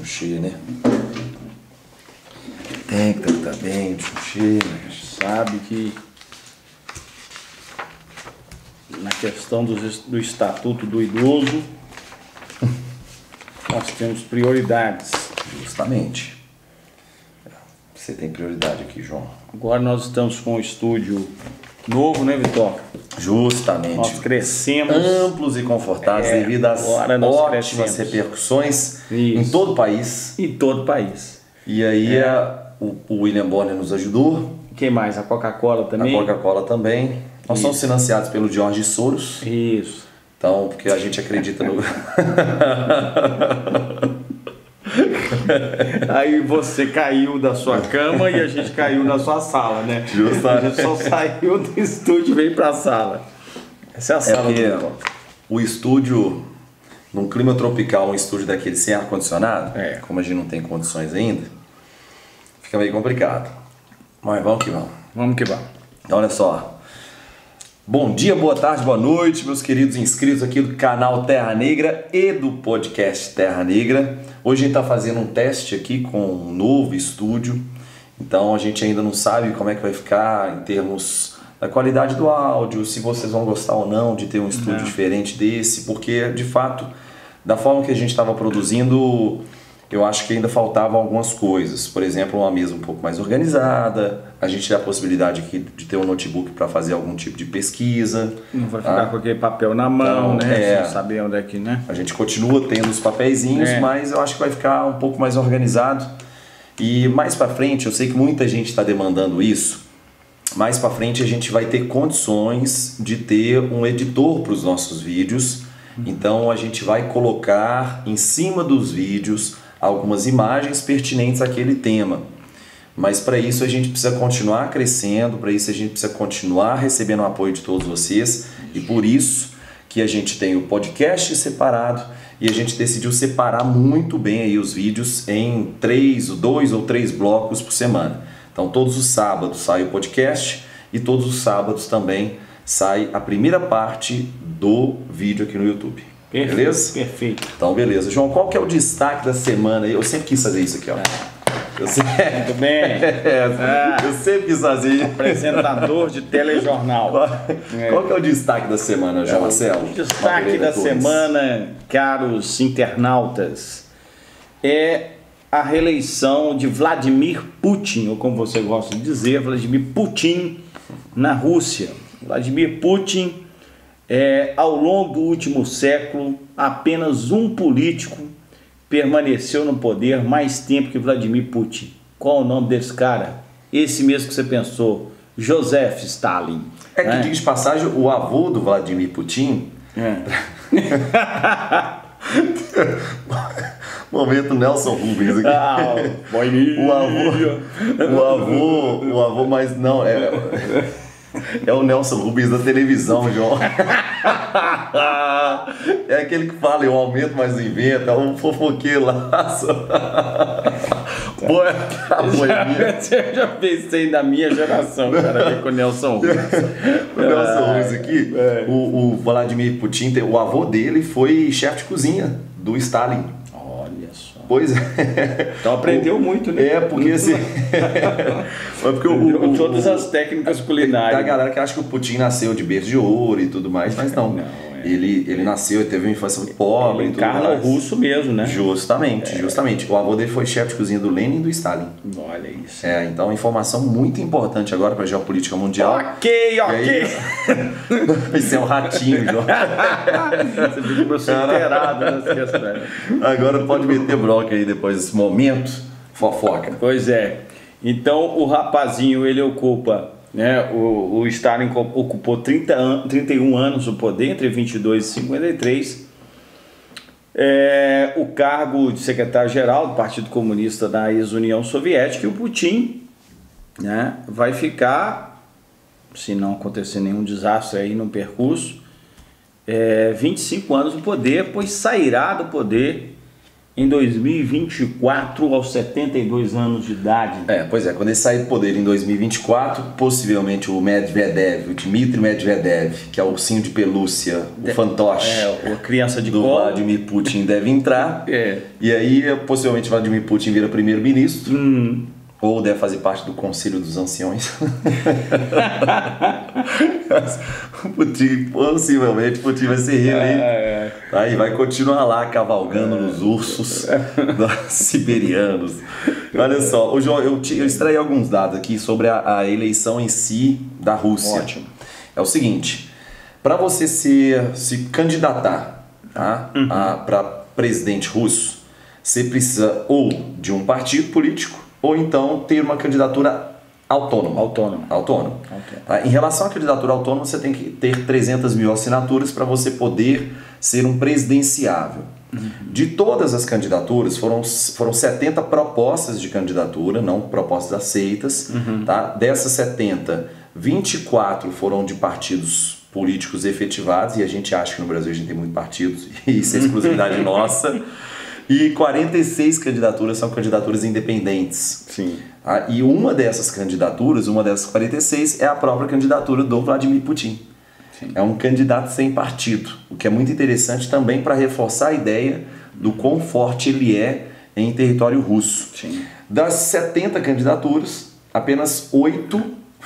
cheio, né? Tem que tratar bem de chão cheio. Sabe que na questão do estatuto do idoso nós temos prioridades. Justamente. Você tem prioridade aqui, João. Agora nós estamos com um estúdio novo, né, Vitor? Justamente. Nós crescemos. Amplos e confortáveis devido às ótimas repercussões em todo o país. Em todo o país. E aí o William Bonner nos ajudou. Quem mais? A Coca-Cola também? A Coca-Cola também. Nós somos financiados pelo Jorge Soros. Isso. Então, porque a gente acredita no... Aí você caiu da sua cama e a gente caiu na sua sala, né? Justo. A gente só saiu do estúdio e veio pra sala. Essa é a sala do o estúdio, num clima tropical, um estúdio daquele sem ar-condicionado, como a gente não tem condições ainda, fica meio complicado. Mas vamos que vamos. Vamos que vamos. Então, olha só. Bom dia, boa tarde, boa noite, meus queridos inscritos aqui do canal Terra Negra e do podcast Terra Negra. Hoje a gente está fazendo um teste aqui com um novo estúdio, então a gente ainda não sabe como é que vai ficar em termos da qualidade do áudio, se vocês vão gostar ou não de ter um estúdio diferente desse, porque de fato, da forma que a gente estava produzindo, eu acho que ainda faltavam algumas coisas. Por exemplo, uma mesa um pouco mais organizada, a gente tem a possibilidade aqui de ter um notebook para fazer algum tipo de pesquisa. Não vai ficar com aquele papel na mão, então, né? Sem saber onde é que, né? A gente continua tendo os papeizinhos, mas eu acho que vai ficar um pouco mais organizado. E mais para frente, eu sei que muita gente está demandando isso, mais para frente a gente vai ter condições de ter um editor para os nossos vídeos. Então a gente vai colocar em cima dos vídeos algumas imagens pertinentes àquele tema. Mas para isso a gente precisa continuar crescendo, para isso a gente precisa continuar recebendo o apoio de todos vocês, e por isso que a gente tem o podcast separado e a gente decidiu separar muito bem aí os vídeos em 2 ou 3 blocos por semana. Então todos os sábados sai o podcast e todos os sábados também sai a primeira parte do vídeo aqui no YouTube. Perfeito, beleza? Perfeito. Então, beleza. João, qual que é o destaque da semana? Eu sempre quis fazer isso aqui, ó. Muito bem. Eu sempre quis fazer isso. Apresentador de telejornal. Qual que é o destaque da semana, João Marcelo? O destaque da semana, caros internautas, é a reeleição de Vladimir Putin, ou como você gosta de dizer, Vladimir Putin, na Rússia. Vladimir Putin, ao longo do último século, apenas um político permaneceu no poder mais tempo que Vladimir Putin. Qual o nome desse cara? Esse mesmo que você pensou, Joseph Stalin. Que diga de passagem, o avô do Vladimir Putin... Momento Nelson Rubens aqui. O avô, mas não, é o Nelson Rubens da televisão, João. É aquele que fala, eu aumento, mas não inventa, é um fofoqueiro lá. Eu já pensei na minha geração, cara, com o Nelson Rubens. O Nelson Rubens aqui, o Vladimir Putin, o avô dele foi chefe de cozinha do Stalin. Olha só. Pois é. Então aprendeu muito, né? Porque assim... todas as técnicas culinárias. Tem a galera que acha que o Putin nasceu de berço de ouro e tudo mais, mas não. Ele nasceu, ele teve uma infância muito pobre. Ele encarna o russo mesmo, né? Justamente. O avô dele foi chefe de cozinha do Lenin e do Stalin. Olha isso. Então informação muito importante agora para a geopolítica mundial. Ok. Isso é um ratinho, João. Você viu como eu sou inteirado nessa questão. Agora pode meter bronca aí depois desse momento fofoca. Pois é. Então o rapazinho, ele ocupa... O Stalin ocupou 31 anos o poder, entre 22 e 53. O cargo de secretário-geral do Partido Comunista da ex-União Soviética, e o Putin, vai ficar, se não acontecer nenhum desastre aí no percurso, 25 anos no poder, pois sairá do poder em 2024 aos 72 anos de idade. Pois é, quando ele sair do poder em 2024, possivelmente o Medvedev, o Dmitry Medvedev, que é o ursinho de pelúcia, o fantoche, a criança de do colo. Vladimir Putin deve entrar. E aí, possivelmente, Vladimir Putin vira primeiro-ministro. Ou deve fazer parte do Conselho dos Anciões. Possivelmente Putin vai ser reeleito. Aí vai continuar lá cavalgando nos ursos siberianos. Olha só, eu extraí alguns dados aqui sobre a eleição em si da Rússia. Ótimo. É o seguinte, para você se candidatar, tá, para presidente russo, você precisa ou de um partido político, ou então ter uma candidatura autônoma. Tá? Em relação à candidatura autônoma, você tem que ter 300 mil assinaturas para você poder ser um presidenciável. De todas as candidaturas, foram 70 propostas de candidatura, não propostas aceitas. Tá? Dessas 70, 24 foram de partidos políticos efetivados, e a gente acha que no Brasil a gente tem muitos partidos, e isso é exclusividade nossa. E 46 candidaturas são candidaturas independentes. Sim. E uma dessas candidaturas, uma dessas 46, é a própria candidatura do Vladimir Putin. Sim. É um candidato sem partido, o que é muito interessante também para reforçar a ideia do quão forte ele é em território russo. Sim. Das 70 candidaturas, apenas 8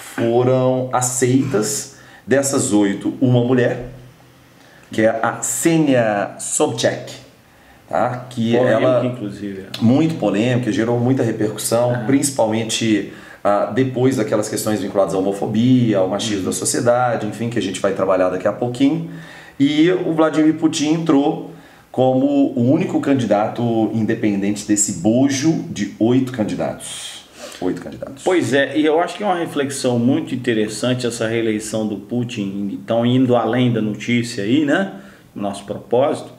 foram aceitas. Dessas 8, uma mulher, que é a Ksenia Sobchak. Tá? Que polêmica, ela, inclusive. Muito polêmica, gerou muita repercussão, principalmente depois daquelas questões vinculadas à homofobia, ao machismo da sociedade, enfim, que a gente vai trabalhar daqui a pouquinho. E o Vladimir Putin entrou como o único candidato independente desse bojo de 8 candidatos. 8 candidatos. Pois é, e eu acho que é uma reflexão muito interessante essa reeleição do Putin, então indo além da notícia aí, né? Nosso propósito.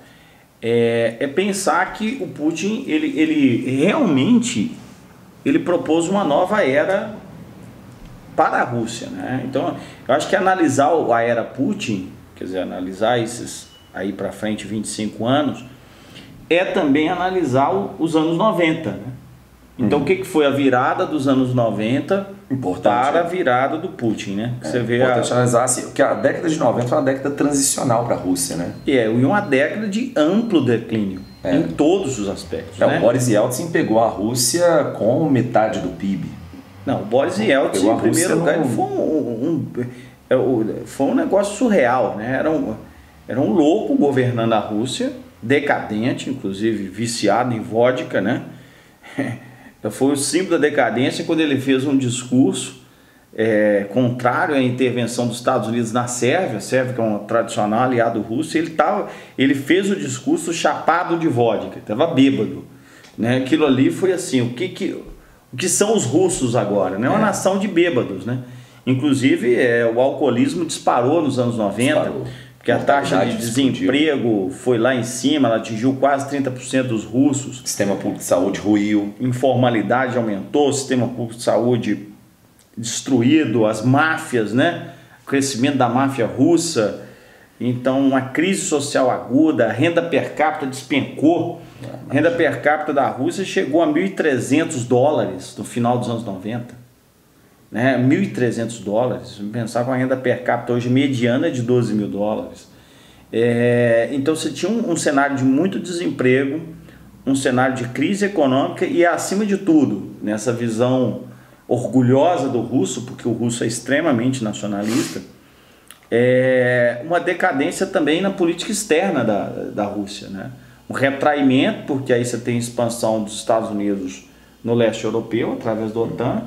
É pensar que o Putin, ele realmente propôs uma nova era para a Rússia, né? Então, eu acho que analisar a era Putin, quer dizer, analisar esses aí para frente 25 anos, é também analisar os anos 90, né? Então, o que foi a virada dos anos 90 para a virada do Putin, né? Você vê importante analisar assim, porque a década de 90 foi uma década transicional para a Rússia, né? E uma década de amplo declínio em todos os aspectos. Né? O Boris Yeltsin pegou a Rússia com metade do PIB. Não, o Boris Yeltsin, em primeiro lugar, ele foi um negócio surreal, né? Era um louco governando a Rússia, decadente, inclusive viciado em vodka, né? Foi o símbolo da decadência quando ele fez um discurso contrário à intervenção dos Estados Unidos na Sérvia. A Sérvia, que é um tradicional aliado russo, ele fez o discurso chapado de vodka, estava bêbado, né? Aquilo ali foi assim, o que são os russos agora, né? Uma nação de bêbados, né? Inclusive o alcoolismo disparou nos anos 90, porque a taxa de desemprego foi lá em cima, ela atingiu quase 30% dos russos. O sistema público de saúde ruiu. Informalidade aumentou, o sistema público de saúde destruído, as máfias, né? O crescimento da máfia russa. Então, uma crise social aguda, a renda per capita despencou. A renda per capita da Rússia chegou a $1.300 no final dos anos 90. Né? $1.300, se pensar com a renda per capita hoje mediana de $12.000. Então você tinha um cenário de muito desemprego, um cenário de crise econômica e, acima de tudo, nessa visão orgulhosa do russo, porque o russo é extremamente nacionalista, uma decadência também na política externa da Rússia, né? Um retraimento, porque aí você tem expansão dos Estados Unidos no leste europeu através da OTAN.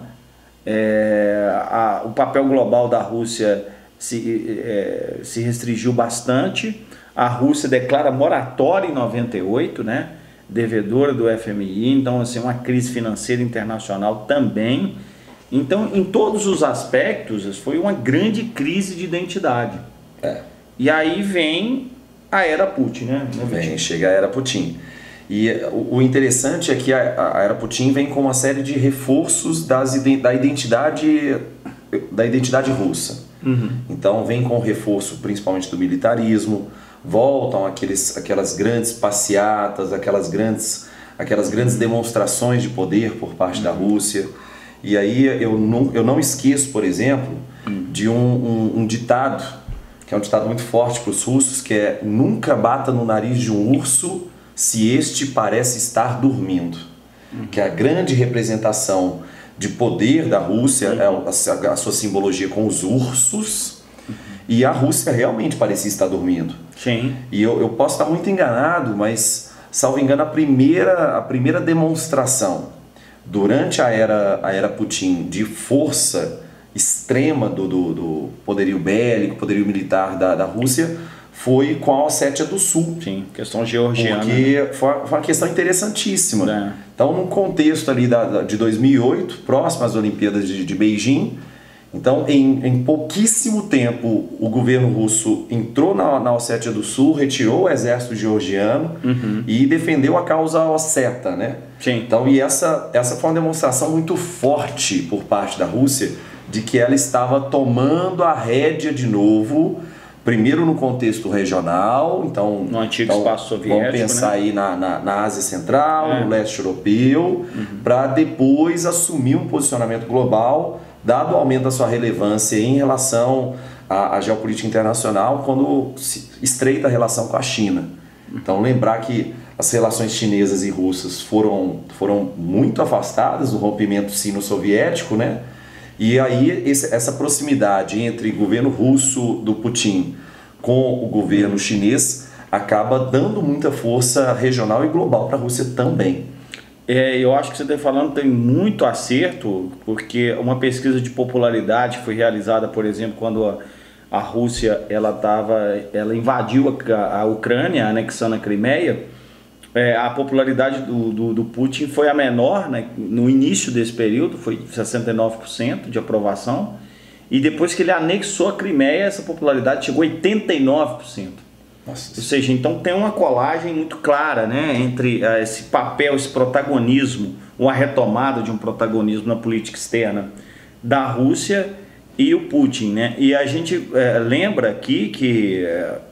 O papel global da Rússia se restringiu bastante. A Rússia declara moratória em 98, né? Devedora do FMI, então assim, uma crise financeira internacional também. Então, em todos os aspectos, foi uma grande crise de identidade. E aí vem a era Putin, né? Chega a era Putin. E o interessante é que a era Putin vem com uma série de reforços da identidade russa. Então vem com reforço principalmente do militarismo, voltam aquelas grandes passeatas, aquelas grandes aquelas grandes demonstrações de poder por parte da Rússia. E aí eu não esqueço, por exemplo, de um ditado, que é um ditado muito forte para os russos, que é: nunca bata no nariz de um urso se este parece estar dormindo. Que é a grande representação de poder da Rússia, é a sua simbologia com os ursos, e a Rússia realmente parecia estar dormindo. Sim. E eu posso estar muito enganado, mas, salvo engano, a primeira demonstração durante a era Putin de força extrema do poderio bélico, poderio militar da Rússia, foi com a Ossétia do Sul. Sim, questão georgiana. Porque foi uma questão interessantíssima. Então, num contexto ali de 2008, próximo às Olimpíadas de Beijing, então, em pouquíssimo tempo, o governo russo entrou na Ossétia do Sul, retirou o exército georgiano e defendeu a causa osseta, né? Sim. Então, e essa foi uma demonstração muito forte por parte da Rússia de que ela estava tomando a rédea de novo, primeiro no contexto regional, então no antigo espaço soviético, vamos pensar, né? aí na Ásia Central, no leste europeu, para depois assumir um posicionamento global, dado o aumento da sua relevância em relação à geopolítica internacional, quando se estreita a relação com a China. Então, lembrar que as relações chinesas e russas foram muito afastadas do rompimento sino-soviético, né? E aí essa proximidade entre o governo russo do Putin com o governo chinês acaba dando muita força regional e global para a Rússia também. Eu acho que você está falando tem muito acerto, porque uma pesquisa de popularidade foi realizada, por exemplo, quando a Rússia ela invadiu a Ucrânia, anexando a Crimeia. A popularidade do Putin foi a menor, né? No início desse período, foi 69% de aprovação, e depois que ele anexou a Crimeia, essa popularidade chegou a 89%. Nossa. Ou seja, então tem uma colagem muito clara, né, entre esse papel, esse protagonismo, ou a retomada de um protagonismo na política externa da Rússia e o Putin, né? E a gente lembra aqui que,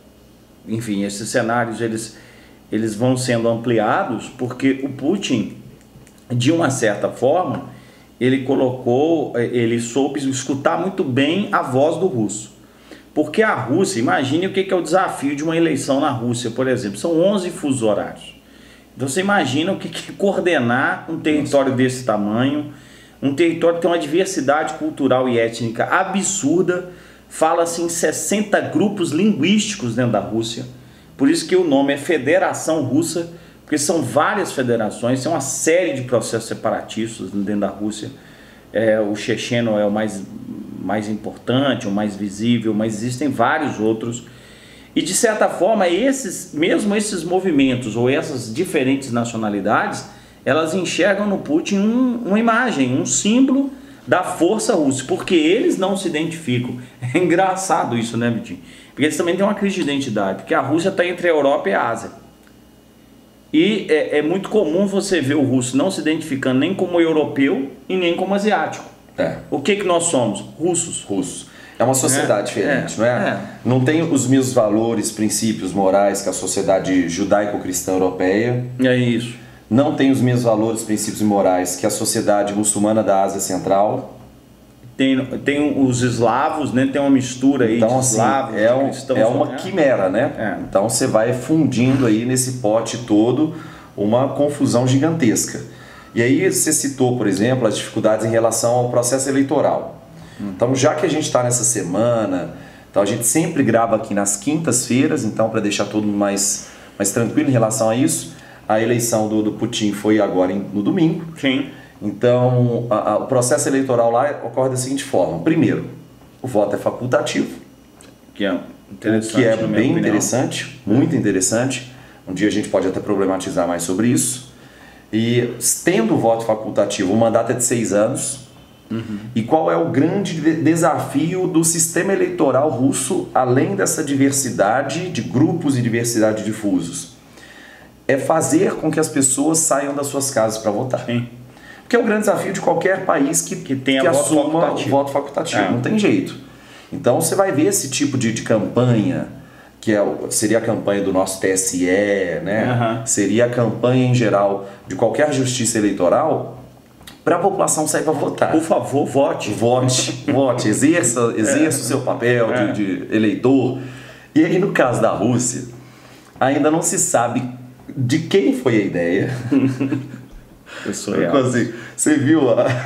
enfim, esses cenários eles vão sendo ampliados porque o Putin, de uma certa forma, ele soube escutar muito bem a voz do russo. Porque a Rússia, imagine o que é o desafio de uma eleição na Rússia, por exemplo, são 11 fusos horários. Então você imagina o que é coordenar um território desse tamanho, um território que tem uma diversidade cultural e étnica absurda, fala-se em 60 grupos linguísticos dentro da Rússia. Por isso que o nome é Federação Russa, porque são várias federações, tem uma série de processos separatistas dentro da Rússia. O checheno é o mais importante, o mais visível, mas existem vários outros. E de certa forma, mesmo esses movimentos ou essas diferentes nacionalidades, elas enxergam no Putin uma imagem, um símbolo da força russa, porque eles não se identificam. É engraçado isso, né, Vitinho? Porque eles também têm uma crise de identidade, porque a Rússia está entre a Europa e a Ásia. E é muito comum você ver o russo não se identificando nem como europeu e nem como asiático. O que nós somos? Russos. É uma sociedade diferente, não é? Não tem os mesmos valores, princípios morais que a sociedade judaico-cristã europeia. É isso. Não tem os mesmos valores, princípios e morais que a sociedade muçulmana da Ásia Central. Tem os eslavos, né? Tem uma mistura aí então, de eslavos, assim, cristãos. É uma quimera, né? Então você vai fundindo aí nesse pote todo uma confusão gigantesca. E aí você citou, por exemplo, as dificuldades em relação ao processo eleitoral. Então, já que a gente está nessa semana, então a gente sempre grava aqui nas quintas-feiras, então para deixar todo mundo mais tranquilo em relação a isso, a eleição do Putin foi agora no domingo. Sim. Então, o processo eleitoral lá ocorre da seguinte forma. Primeiro, o voto é facultativo. Que é interessante. Que é bem interessante, muito interessante. Um dia a gente pode até problematizar mais sobre isso. E tendo o voto facultativo, o mandato é de 6 anos. E qual é o grande desafio do sistema eleitoral russo, além dessa diversidade de grupos e diversidade de fusos? É fazer com que as pessoas saiam das suas casas para votar. Sim. Porque é o grande desafio de qualquer país que assuma o voto facultativo. Não tem jeito. Então você vai ver esse tipo de campanha que seria a campanha do nosso TSE, né? Seria a campanha em geral de qualquer justiça eleitoral, para a população sair para votar. Por favor, vote. Vote, exerça o seu papel de eleitor. E aí, no caso da Rússia, ainda não se sabe de quem foi a ideia. Você viu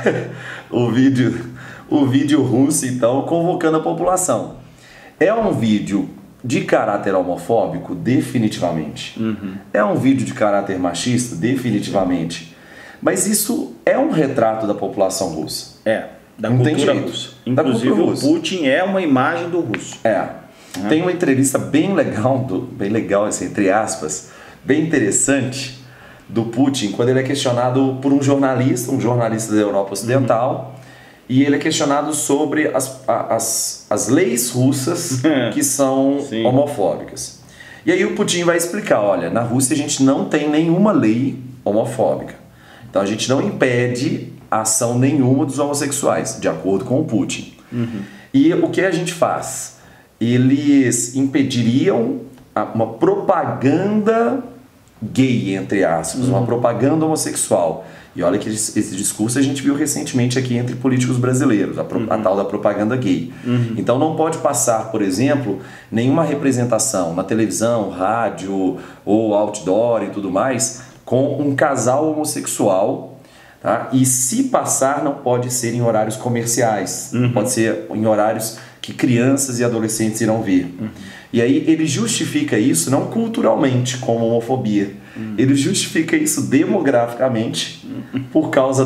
o vídeo russo, então, convocando a população. É um vídeo de caráter homofóbico? Definitivamente. É um vídeo de caráter machista? Definitivamente. Mas isso é um retrato da população russa. Da cultura russa. Inclusive, o Putin é uma imagem do russo. Tem uma entrevista bem legal, assim, entre aspas, bem interessante, do Putin, quando ele é questionado por um jornalista da Europa Ocidental, e ele é questionado sobre as leis russas que são homofóbicas. E aí o Putin vai explicar, olha, na Rússia a gente não tem nenhuma lei homofóbica. Então a gente não impede a ação nenhuma dos homossexuais, de acordo com o Putin. E o que a gente faz? Eles impediriam uma propaganda gay, entre aspas, uma propaganda homossexual. E olha que esse discurso a gente viu recentemente aqui entre políticos brasileiros, a tal da propaganda gay. Então não pode passar, por exemplo, nenhuma representação na televisão, rádio ou outdoor e tudo mais com um casal homossexual, tá? E se passar, não pode ser em horários comerciais, pode ser em horários que crianças e adolescentes irão ver. E aí ele justifica isso não culturalmente como homofobia, ele justifica isso demograficamente por causa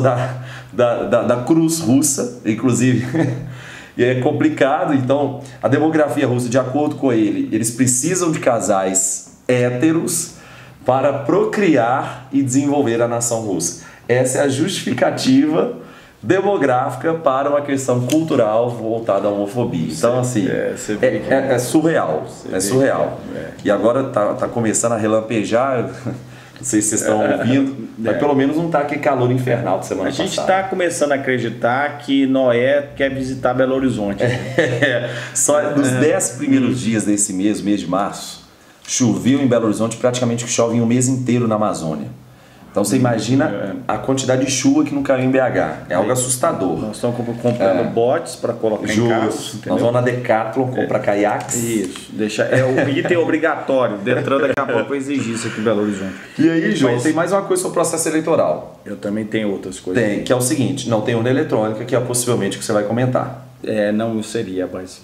da cruz russa, inclusive. E é complicado. Então a demografia russa, de acordo com ele, eles precisam de casais héteros para procriar e desenvolver a nação russa. Essa é a justificativa demográfica para uma questão cultural voltada à homofobia. Então, assim, é surreal. É surreal. E agora tá começando a relampejar. Não sei se vocês estão ouvindo, mas pelo menos não tá aquele calor infernal de semana passada. A gente está começando a acreditar que Noé quer visitar Belo Horizonte. Só nos 10 primeiros dias desse mês de março, choveu em Belo Horizonte, praticamente que chove um mês inteiro na Amazônia. Então você imagina a quantidade de chuva que não caiu em BH. É algo assustador. Nós estamos comprando botes para colocar em carros. Nós vamos na Decathlon comprar caiaques. Isso. O item obrigatório. Detran daqui a pouco vai exigir isso aqui em Belo Horizonte. E aí, João, tem mais uma coisa sobre o processo eleitoral. Eu também tenho outras coisas. Tem, que é o seguinte. Não tem urna eletrônica, que é possivelmente o que você vai comentar. Não seria, mas...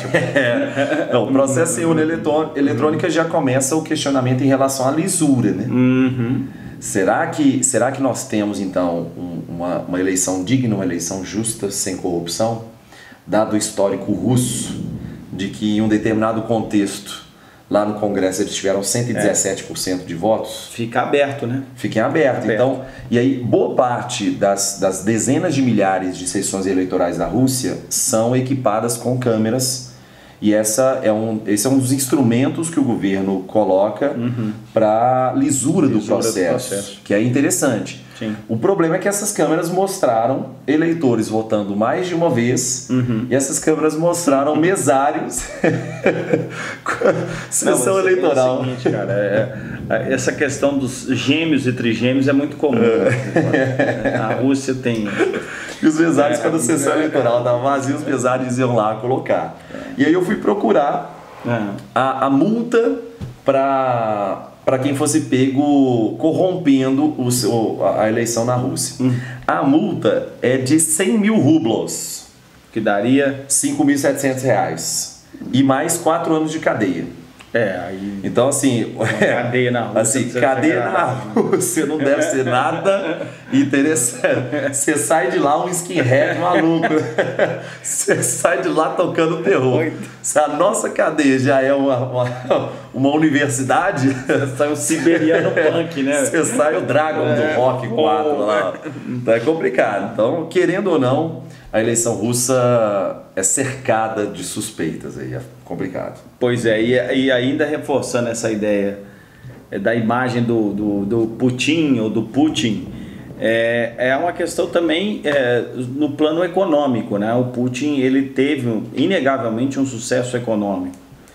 Não, o processo sem urna eletrônica já começa o questionamento em relação à lisura, né? Será que nós temos, então, uma eleição digna, uma eleição justa, sem corrupção? Dado o histórico russo, de que em um determinado contexto, lá no Congresso, eles tiveram 117% de votos? Fica aberto, né? Fica aberto. Então, e aí, boa parte das dezenas de milhares de sessões eleitorais da Rússia são equipadas com câmeras. E esse é um dos instrumentos que o governo coloca para lisura do processo, que é interessante. Sim. O problema é que essas câmeras mostraram eleitores votando mais de uma vez, e essas câmeras mostraram mesários. Sessão eleitoral. É o seguinte, cara, essa questão dos gêmeos e trigêmeos é muito comum. A Rússia tem... E os mesários, quando a sessão eleitoral estava vazia, os mesários iam lá colocar. E aí eu fui procurar a multa para quem fosse pego corrompendo a eleição na Rússia. A multa é de 100 mil rublos. Que daria? R$5.700. E mais 4 anos de cadeia. Aí... Então, assim... Cadeia na Rússia. Assim, cadeia na Rússia não deve ser nada interessante. Você sai de lá um skinhead maluco. Você sai de lá tocando terror. Se a nossa cadeia já é uma universidade... Você sai o siberiano punk, né? Você sai o Dragon do Rock 4 lá. Então é complicado. Então, querendo ou não... A eleição russa é cercada de suspeitas, aí é complicado. Pois é, e ainda reforçando essa ideia da imagem do Putin ou do Putin, é uma questão também no plano econômico, né? O Putin, ele teve inegavelmente um sucesso econômico.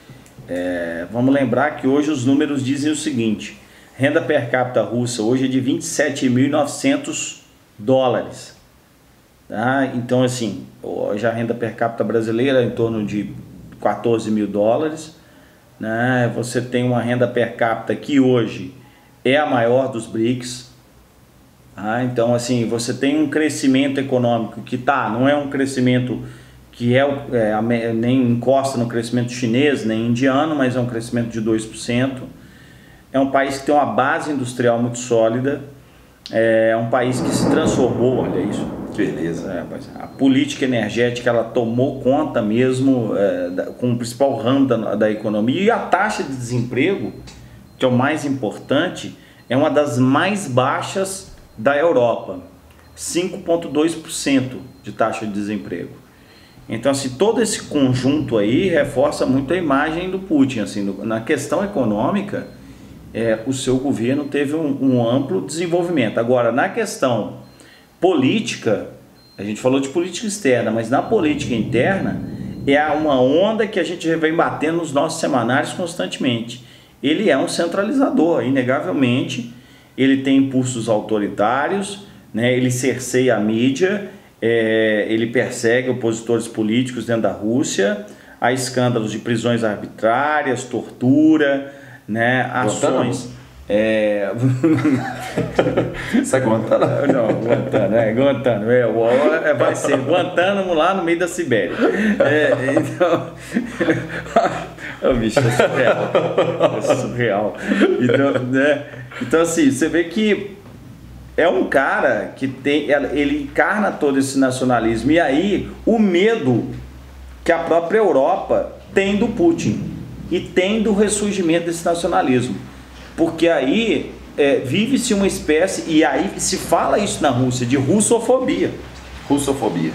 Vamos lembrar que hoje os números dizem o seguinte: renda per capita russa hoje é de 27.900 dólares. Tá? Então, assim, hoje a renda per capita brasileira é em torno de 14 mil dólares. Né? Você tem uma renda per capita que hoje é a maior dos BRICS. Tá? Então, assim, você tem um crescimento econômico que não é um crescimento que nem encosta no crescimento chinês, nem indiano, mas é um crescimento de 2%. É um país que tem uma base industrial muito sólida, é um país que se transformou, olha isso. Beleza. A política energética, ela tomou conta mesmo com o principal ramo da economia, e a taxa de desemprego, que é o mais importante, é uma das mais baixas da Europa, 5,2% de taxa de desemprego. Então, assim, todo esse conjunto aí reforça muito a imagem do Putin. Assim, na questão econômica, o seu governo teve um amplo desenvolvimento. Agora, na questão política, a gente falou de política externa, mas na política interna é uma onda que a gente vem batendo nos nossos semanários constantemente. Ele é um centralizador, inegavelmente. Ele tem impulsos autoritários, né? Ele cerceia a mídia. Ele persegue opositores políticos dentro da Rússia, há escândalos de prisões arbitrárias, tortura, né, ações... Isso é Guantánamo? Não, Guantánamo. Vai ser Guantánamo lá no meio da Sibéria. Então... O bicho é surreal. É surreal. Então, assim, você vê que é um cara que ele encarna todo esse nacionalismo, e aí o medo que a própria Europa tem do Putin e tem do ressurgimento desse nacionalismo, porque aí vive-se uma espécie, e aí se fala isso na Rússia, de russofobia. Russofobia.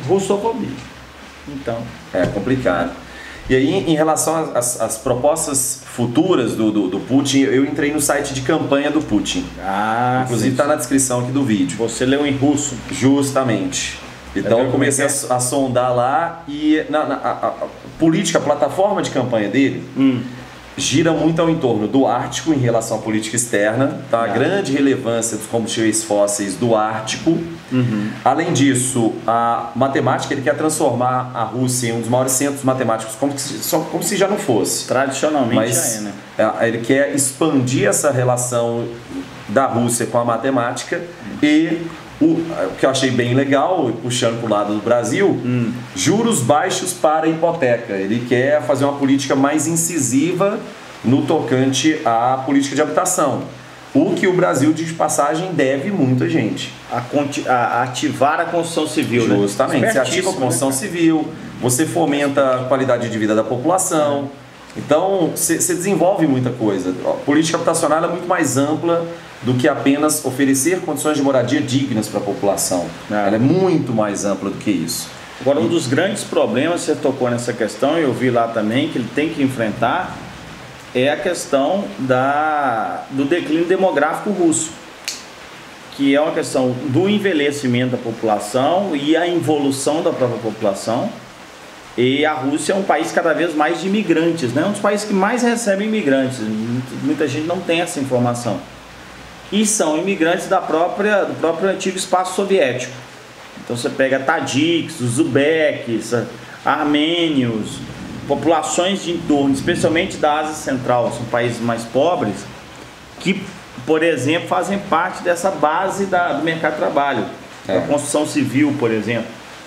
Então é complicado. E aí, em relação às propostas futuras do Putin, eu entrei no site de campanha do Putin. Inclusive está na descrição aqui do vídeo. Você leu em russo? Justamente. Então eu comecei a sondar lá, e a política, a plataforma de campanha dele gira muito ao entorno do Ártico em relação à política externa, tá? A grande relevância dos combustíveis fósseis do Ártico. Além disso, a matemática, ele quer transformar a Rússia em um dos maiores centros matemáticos, como se já não fosse. Tradicionalmente já é, né? Ele quer expandir essa relação da Rússia com a matemática, e o que eu achei bem legal, puxando para o lado do Brasil, juros baixos para a hipoteca. Ele quer fazer uma política mais incisiva no tocante à política de habitação. O que o Brasil, de passagem, deve muita gente. A ativar a construção civil, Justamente. Né? Você ativa a construção civil, você fomenta a qualidade de vida da população. Então, você desenvolve muita coisa. A política habitacional é muito mais ampla do que apenas oferecer condições de moradia dignas para a população. Ela é muito mais ampla do que isso. Agora, um dos grandes problemas, você tocou nessa questão, e eu vi lá também, que ele tem que enfrentar, é a questão do declínio demográfico russo, que é uma questão do envelhecimento da população e a involução da própria população. E a Rússia é um país cada vez mais de imigrantes, né? Um dos países que mais recebe imigrantes. Muita gente não tem essa informação. E são imigrantes do próprio antigo espaço soviético. Então você pega tadiques, uzbeques, armênios, populações de entorno, especialmente da Ásia Central, são países mais pobres, que, por exemplo, fazem parte dessa base do mercado de trabalho. A construção civil, por exemplo.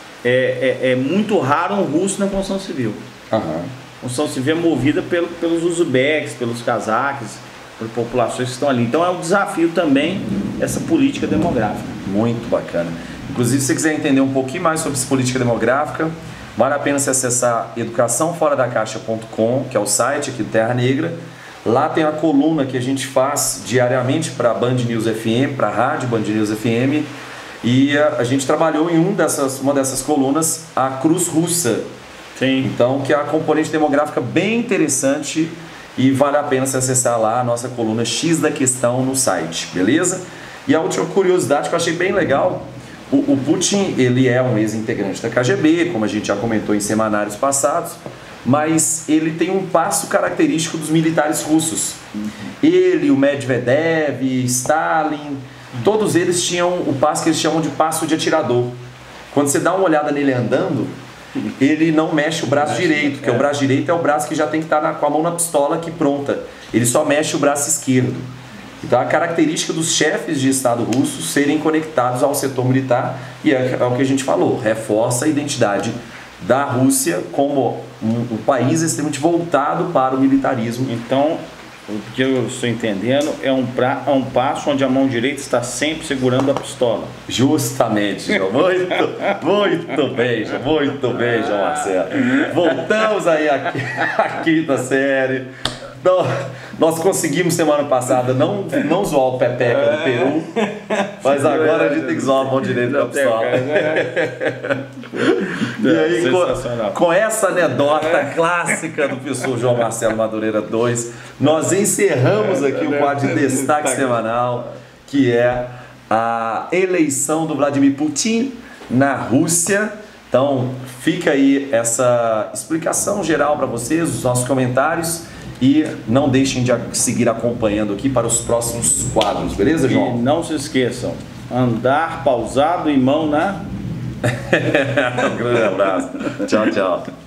É muito raro um russo na construção civil. A construção civil é movida pelos uzbeques, pelos cazaques, por populações que estão ali. Então é um desafio também essa política demográfica. Muito bacana. Inclusive, se você quiser entender um pouquinho mais sobre essa política demográfica, vale a pena você acessar educaçãoforadacaixa.com, que é o site aqui do Terra Negra. Lá tem a coluna que a gente faz diariamente para a Band News FM, para a rádio Band News FM. E a gente trabalhou em uma dessas colunas, a Cruz Russa. Sim. Então, que é a componente demográfica bem interessante, e vale a pena você acessar lá a nossa coluna X da Questão no site, beleza? E a última curiosidade que eu achei bem legal, o Putin, ele é um ex-integrante da KGB, como a gente já comentou em semanários passados, mas ele tem um passo característico dos militares russos. Ele, o Medvedev, Stalin, todos eles tinham o passo que eles chamam de passo de atirador. Quando você dá uma olhada nele andando, ele não mexe o braço direito, porque o braço direito é o braço que já tem que estar com a mão na pistola aqui pronta. Ele só mexe o braço esquerdo. Então a característica dos chefes de Estado russos serem conectados ao setor militar, e é o que a gente falou, reforça a identidade da Rússia como um país extremamente voltado para o militarismo. Então, o que eu estou entendendo é um passo onde a mão direita está sempre segurando a pistola. Justamente, João. Muito bem, João Marcelo. Voltamos aí à quinta série. Então, nós conseguimos semana passada não zoar o Pepeca do Peru, mas agora a gente tem que zoar a mão direita da pistola. E aí, com essa anedota clássica do professor João Marcelo Madureira II, nós encerramos aqui o quadro de destaque semanal, que é a eleição do Vladimir Putin na Rússia. Então, fica aí essa explicação geral para vocês, os nossos comentários. E não deixem de seguir acompanhando aqui para os próximos quadros, beleza, João? E não se esqueçam, andar pausado e mão na... Um grande abraço. Tchau, tchau.